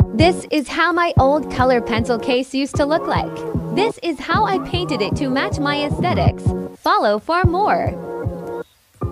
This is how my old color pencil case used to look like. This is how I painted it to match my aesthetics. Follow for more.